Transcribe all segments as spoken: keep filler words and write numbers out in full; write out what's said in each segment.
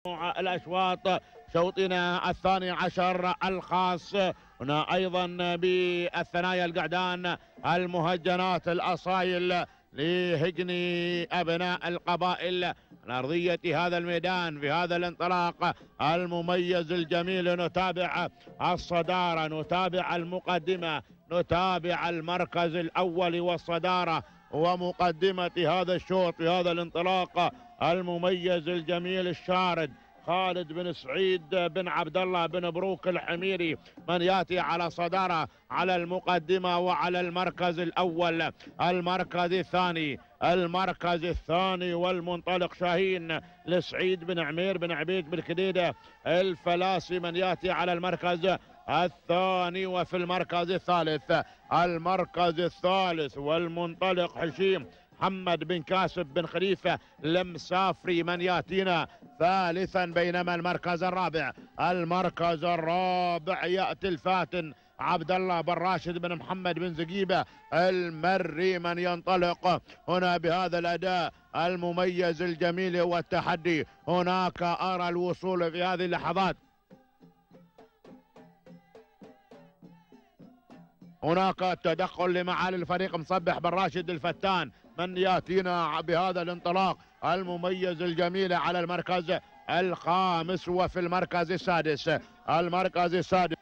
الأشواط شوطنا الثاني عشر الخاص. هنا أيضا بالثنايا القعدان المهجنات الأصايل لهجني أبناء القبائل على أرضية هذا الميدان في هذا الانطلاق المميز الجميل. نتابع الصدارة، نتابع المقدمة، نتابع المركز الأول والصدارة ومقدمة هذا الشوط في هذا الانطلاق المميز الجميل الشارد خالد بن سعيد بن عبد الله بن بروك الحميري من ياتي على صدارة على المقدمة وعلى المركز الأول. المركز الثاني المركز الثاني والمنطلق شاهين لسعيد بن عمير بن عبيد بن كديدة الفلاسي من ياتي على المركز الثاني. وفي المركز الثالث المركز الثالث والمنطلق حشيم محمد بن كاسب بن خليفة المسافري من ياتينا ثالثا. بينما المركز الرابع المركز الرابع ياتي الفاتن عبد الله بن راشد بن محمد بن زقيبة المري من ينطلق هنا بهذا الأداء المميز الجميل والتحدي. هناك أرى الوصول في هذه اللحظات، هناك تدخل لمعالي الفريق مصبح بن راشد الفتان من ياتينا بهذا الانطلاق المميز الجميل على المركز الخامس. وفي المركز السادس المركز السادس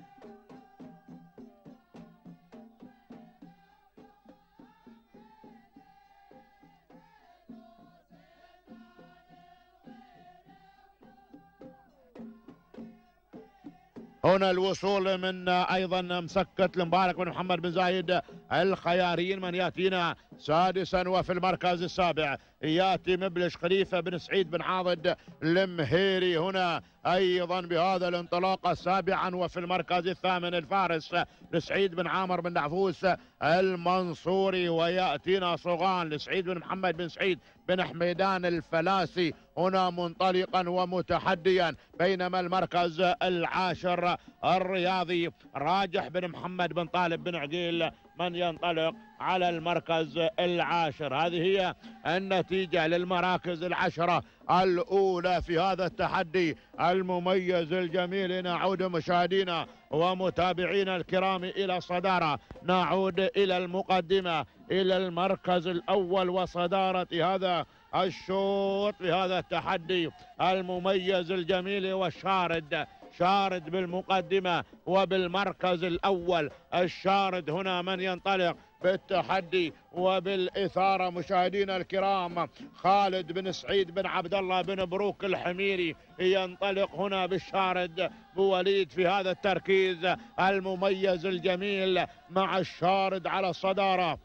هنا الوصول من ايضا مسكة المبارك بن محمد بن زايد الخيارين من ياتينا سادسا. وفي المركز السابع ياتي مبلش خليفة بن سعيد بن عاضد المهيري هنا ايضا بهذا الانطلاق سابعا. وفي المركز الثامن الفارس لسعيد بن عامر بن دعفوس المنصوري وياتينا صغان لسعيد بن محمد بن سعيد بن حميدان الفلاسي هنا منطلقا ومتحديا. بينما المركز العاشر الرياضي راجح بن محمد بن طالب بن عقيل من ينطلق على المركز العاشر. هذه هي النتيجة للمراكز العشرة الأولى في هذا التحدي المميز الجميل. نعود مشاهدينا ومتابعينا الكرام إلى الصدارة، نعود إلى المقدمة، إلى المركز الأول وصدارة هذا الشوط في هذا التحدي المميز الجميل والشارد. شارد بالمقدمة وبالمركز الأول. الشارد هنا من ينطلق بالتحدي وبالإثارة مشاهدينا الكرام خالد بن سعيد بن عبد الله بن بروك الحميري ينطلق هنا بالشارد بوليد في هذا التركيز المميز الجميل مع الشارد على الصدارة.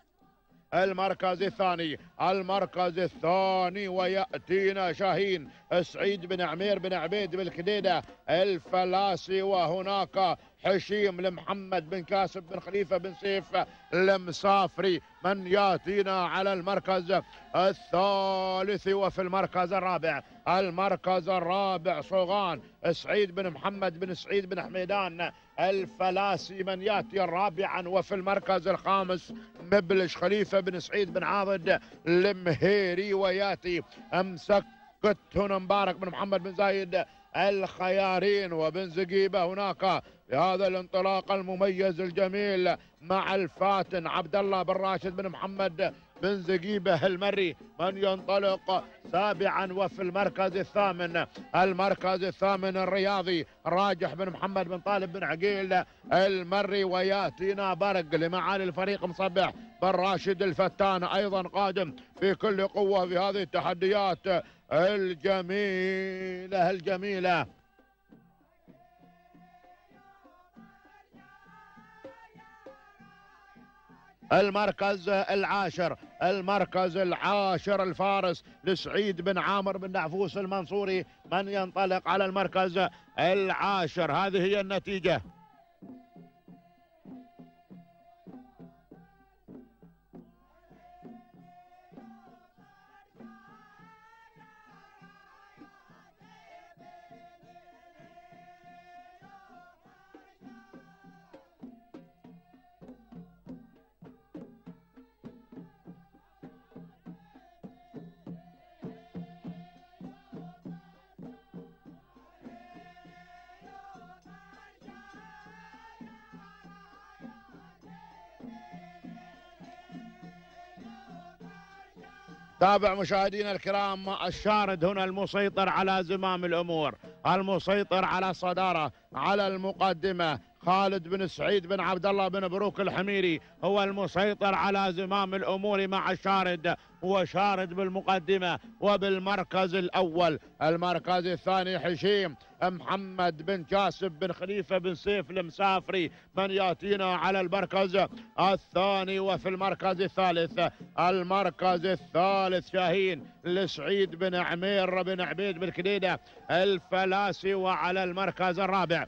المركز الثاني المركز الثاني ويأتينا شاهين سعيد بن عمير بن عبيد بالكديدة الفلاسي. وهناك حشيم لمحمد بن كاسب بن خليفة بن سيف المسافري من ياتينا على المركز الثالث. وفي المركز الرابع المركز الرابع صوغان سعيد بن محمد بن سعيد بن حميدان الفلاسي من ياتي الرابعا. وفي المركز الخامس مبلش خليفة بن سعيد بن عاضد المهيري وياتي امسك هنا مبارك بن محمد بن زايد الخيارين وبن زقيبة هناك بهذا الانطلاق المميز الجميل مع الفاتن عبد الله بن راشد بن محمد بن زقيبة المري من ينطلق سابعا. وفي المركز الثامن المركز الثامن الرياضي راجح بن محمد بن طالب بن عقيل المري وياتينا برق لمعالي الفريق مصبح بن راشد الفتان ايضا قادم في كل قوة في هذه التحديات الجميلة الجميلة. المركز العاشر المركز العاشر الفارس لسعيد بن عامر بن دعفوس المنصوري من ينطلق على المركز العاشر. هذه هي النتيجة. تابع مشاهدينا الكرام، الشارد هنا المسيطر على زمام الأمور، المسيطر على الصدارة، على المقدمة. خالد بن سعيد بن عبد الله بن بروك الحميري هو المسيطر على زمام الأمور مع الشارد، هو شارد بالمقدمة وبالمركز الأول. المركز الثاني حشيم محمد بن كاسب بن خليفة بن سيف المسافري من يأتينا على المركز الثاني. وفي المركز الثالث المركز الثالث شاهين لسعيد بن عمير بن عبيد بن كديدة الفلاسي. وعلى المركز الرابع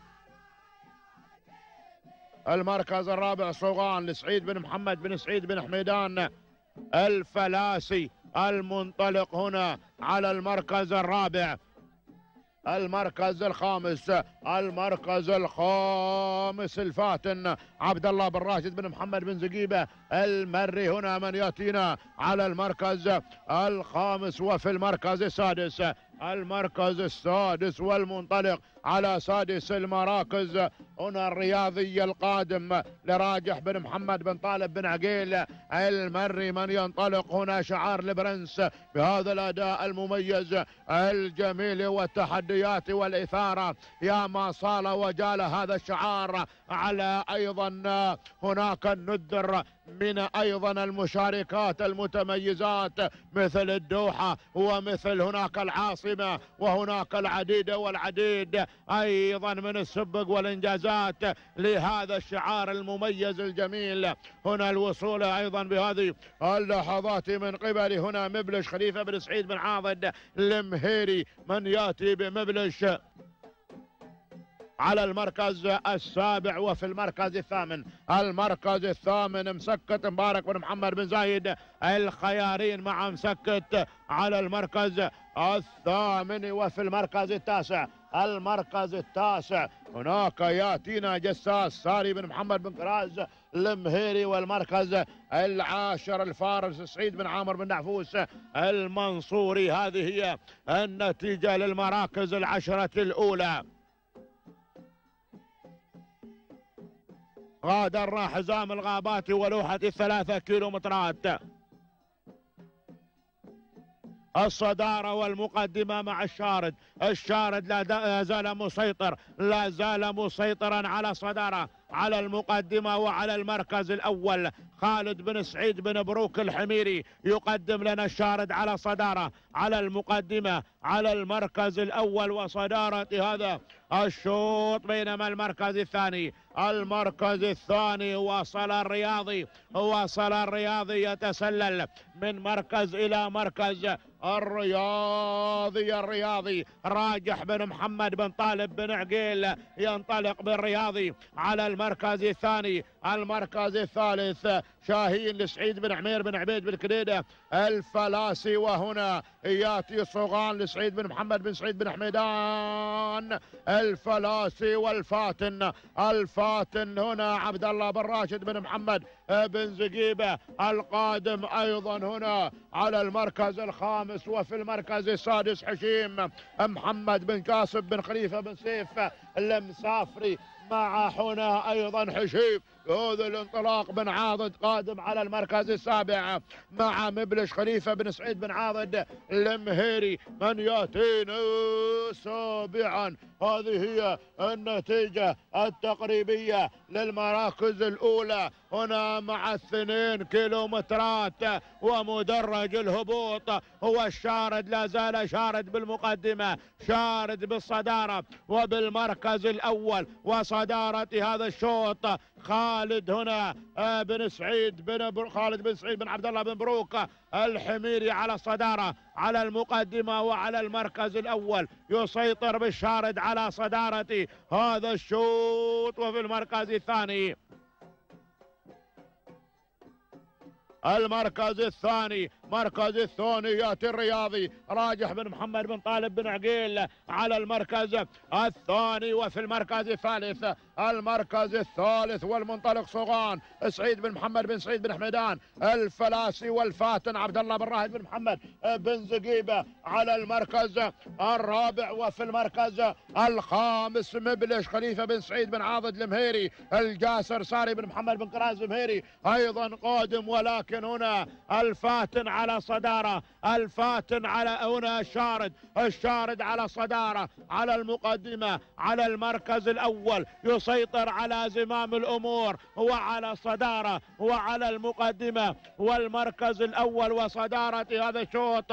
المركز الرابع صوغان لسعيد بن محمد بن سعيد بن حميدان الفلاسي المنطلق هنا على المركز الرابع. المركز الخامس المركز الخامس الفاتن عبد الله بن راشد بن محمد بن زقيبة المري هنا من يأتينا على المركز الخامس. وفي المركز السادس المركز السادس والمنطلق على سادس المراكز هنا الرياضي القادم لراجح بن محمد بن طالب بن عقيل المري من ينطلق هنا شعار البرنس بهذا الأداء المميز الجميل والتحديات والإثارة. يا ما صال وجال هذا الشعار على أيضا هناك الندر من أيضا المشاركات المتميزات مثل الدوحة ومثل هناك العاصمة وهناك العديد والعديد أيضا من السبق والإنجازات لهذا الشعار المميز الجميل. هنا الوصول أيضا بهذه اللحظات من قبل هنا مبلش خليفة بن سعيد بن عاضد المهيري من يأتي بمبلش على المركز السابع. وفي المركز الثامن المركز الثامن مسكت مبارك بن محمد بن زايد الخيارين مع مسكت على المركز الثامن. وفي المركز التاسع المركز التاسع هناك ياتينا جساس ساري بن محمد بن كراز المهيري. والمركز العاشر الفارس سعيد بن عامر بن نعفوس المنصوري. هذه هي النتيجة للمراكز العشرة الأولى. غادرنا حزام الغابات ولوحة الثلاثة كيلومترات. الصدارة والمقدمة مع الشارد، الشارد لا زال مسيطر، لا زال مسيطرا على الصدارة، على المقدمة وعلى المركز الأول. خالد بن سعيد بن بروك الحميري يقدم لنا الشارد على صدارة، على المقدمة، على المركز الأول وصدارة هذا الشوط. بينما المركز الثاني المركز الثاني وصل الرياضي، وصل الرياضي يتسلل من مركز إلى مركز. الرياضي الرياضي راجح بن محمد بن طالب بن عقيل ينطلق بالرياضي على المركز الثاني. المركز الثالث شاهين لسعيد بن عمير بن عبيد بن كديدة الفلاسي. وهنا ياتي صوغان لسعيد بن محمد بن سعيد بن حميدان الفلاسي. والفاتن الفاتن هنا عبد الله بن راشد بن محمد بن زقيبة القادم أيضا هنا على المركز الخامس. وفي المركز السادس حشيم محمد بن كاسب بن خليفة بن سيف المسافري مع هنا أيضا حشيم هذا الانطلاق بن عاضد قادم على المركز السابع مع مبلش خليفة بن سعيد بن عاضد المهيري من ياتينا سابعا. هذه هي النتيجة التقريبية للمراكز الأولى هنا مع اثنين كيلومترات ومدرج الهبوط. هو الشارد لا زال شارد بالمقدمة، شارد بالصدارة وبالمركز الأول وصدارة هذا الشوط. خالد هنا بن سعيد بن خالد بن سعيد بن عبد الله بن بروك الحميري على الصدارة، على المقدمة وعلى المركز الأول، يسيطر بالشارد على صدارة هذا الشوط. وفي المركز الثاني المركز الثاني مركز الثاني ياتي الرياضي راجح بن محمد بن طالب بن عقيل على المركز الثاني. وفي المركز الثالث المركز الثالث والمنطلق صوغان سعيد بن محمد بن سعيد بن حميدان الفلاسي. والفاتن عبد الله بن راهد بن محمد بن زقيبة على المركز الرابع. وفي المركز الخامس مبلش خليفة بن سعيد بن عاضد المهيري الجاسر ساري بن محمد بن كراز المهيري أيضا قادم. ولكن هنا الفاتن على صدارة، الفاتن على هنا الشارد الشارد على صدارة على المقدمة على المركز الأول، يسيطر على زمام الأمور وعلى صدارة وعلى المقدمة والمركز الأول وصدارة هذا الشوط.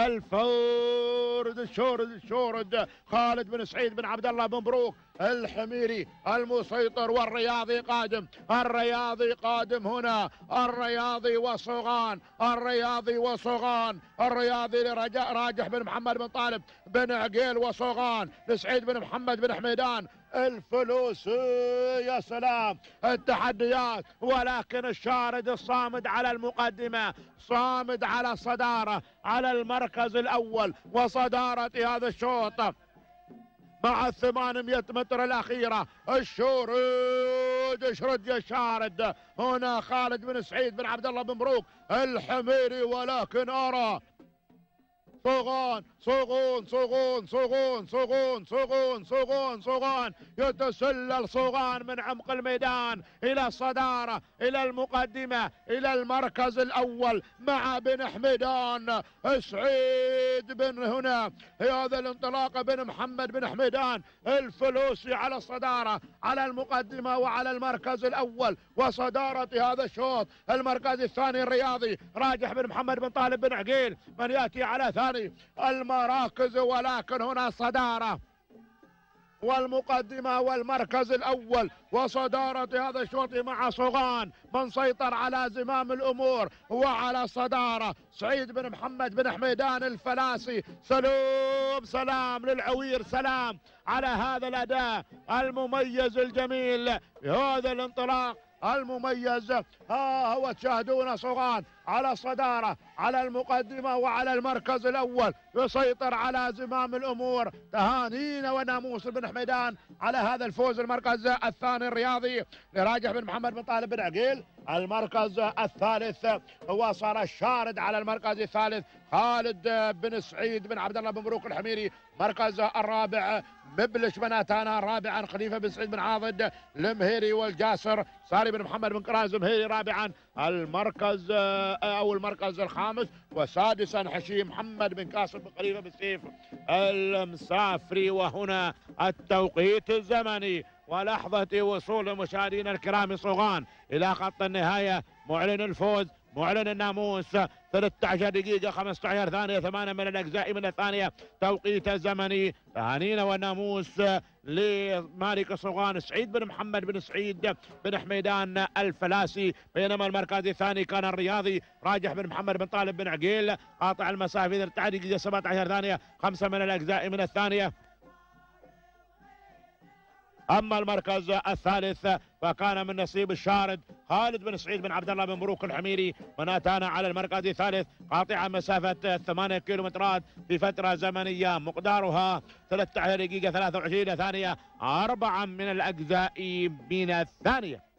الفورد الشورد الشورد خالد بن سعيد بن عبد الله بن مبروك الحميري المسيطر، والرياضي قادم الرياضي قادم هنا الرياضي وصغان الرياضي وصغان الرياضي لرجاء راجح بن محمد بن طالب بن عقيل وصغان لسعيد بن محمد بن حميدان. الفلوس يا سلام التحديات، ولكن الشارد الصامد على المقدمة صامد على الصدارة على المركز الأول وصدارة هذا الشوط مع الثمانمائة متر الأخيرة. الشورد اشرد يا شارد هنا خالد بن سعيد بن عبد الله بن مبروك الحميري، ولكن أرى صغان صغون صغون صغون صغون صغون صغون صغان يتسلل صغان من عمق الميدان إلى الصدارة إلى المقدمة إلى المركز الأول مع بن حميدان سعيد بن هنا هذا الانطلاقة بن محمد بن حميدان الفلوسي على الصدارة على المقدمة وعلى المركز الأول وصدارة هذا الشوط. المركز الثاني الرياضي راجح بن محمد بن طالب بن عقيل من يأتي على ثاني المراكز، ولكن هنا صدارة والمقدمة والمركز الأول وصدارة هذا الشوط مع صغان من سيطر على زمام الأمور وعلى صدارة سعيد بن محمد بن حميدان الفلاسي. سلام سلام للعوير، سلام على هذا الأداء المميز الجميل بهذا الانطلاق المميز. ها هو تشاهدون صغان على الصدارة على المقدمة وعلى المركز الأول يسيطر على زمام الأمور. تهانينا وناموس بن حميدان على هذا الفوز. المركز الثاني الرياضي لراجح بن محمد بن طالب بن عقيل. المركز الثالث وصل الشارد على المركز الثالث خالد بن سعيد بن عبد الله بن مبروك الحميري. المركز الرابع مبلش بن اتانا، رابعا خليفه بن سعيد بن عاضد المهيري والجاسر صاري بن محمد بن كراز المهيري رابعا. المركز او المركز الخامس وسادسا حشي محمد بن كاسر بن خليفه بن سيف المسافري. وهنا التوقيت الزمني ولحظة وصول مشاهدينا الكرام صغان إلى خط النهاية. معلن الفوز معلن الناموس ثلاثة عشر دقيقة خمسة عشر ثانية ثمانية من الأجزاء من الثانية توقيت الزمني. تهانينا والناموس لمالك صغان سعيد بن محمد بن سعيد بن حميدان الفلاسي. بينما المركز الثاني كان الرياضي راجح بن محمد بن طالب بن عقيل قاطع المسافة ثلاثة عشر دقيقة سبعة عشر ثانية خمسة من الأجزاء من الثانية. أما المركز الثالث فكان من نصيب الشارد خالد بن سعيد بن عبد الله بن مبروك الحميري من أتانا على المركز الثالث قاطع مسافة ثمانية كيلومترات في فترة زمنية مقدارها ثلاثة عشر دقيقة ثلاثة وعشرين ثانية أربعة من الأجزاء من الثانية.